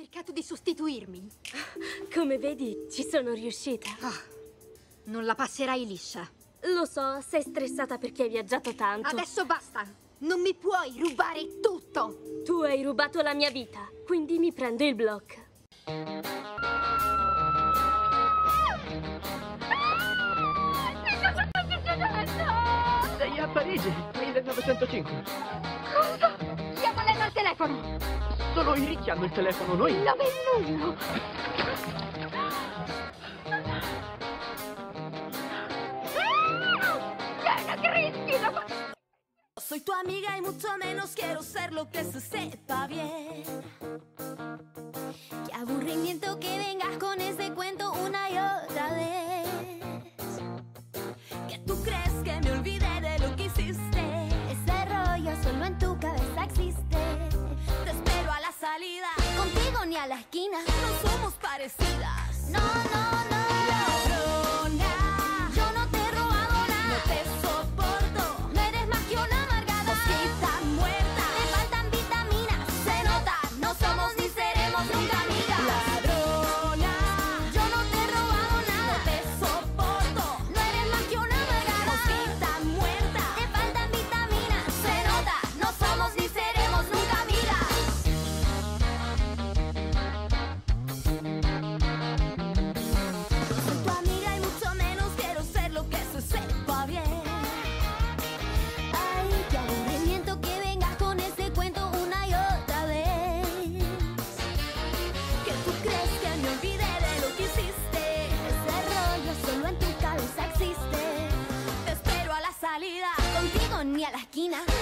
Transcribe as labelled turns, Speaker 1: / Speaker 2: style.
Speaker 1: cercato di sostituirmi.
Speaker 2: Come vedi, ci sono riuscita.
Speaker 1: Non la passerai liscia.
Speaker 2: Lo so, sei stressata perché hai viaggiato tanto.
Speaker 1: Adesso basta. Non mi puoi rubare tutto.
Speaker 2: Tu hai rubato la mia vita, quindi mi prendo il blocco.
Speaker 1: Cosa sta succedendo?
Speaker 3: Sei a Parigi, 1905.
Speaker 1: Cosa? Chiamo lei al telefono.
Speaker 3: Solo i ricchi hanno il telefono, noi...
Speaker 1: 911.
Speaker 4: Soy tu amiga y mucho menos quiero ser lo que se sepa bien. Qué aburrimiento que vengas con ese cuento una y otra vez. Que tú crees que me olvidé de lo que hiciste. Ese rollo solo en tu cabeza existe. Te espero a la salida, contigo ni a la esquina. No somos parecidas. No, no, no. Ladrona, yo no te he robado nada. No te soporto, no eres más que una amargada. Mosquita muerta, te faltan vitaminas. Se nota, no somos ni seremos nunca amigas. Ladrona, yo no te he robado nada. No te soporto, no eres más que una amargada. Mosquita muerta, te faltan vitaminas. Se nota, no somos ni seremos nunca amigas. Soy tu amiga y mucho menos quiero ser lo que se sepa bien. Ay, qué aburrimiento que vengas con ese cuento una y otra vez. Que tú crees que me olvidé de lo que hiciste. Ese rollo solo en tu cabeza existe. Te espero a la salida, contigo ni a la esquina.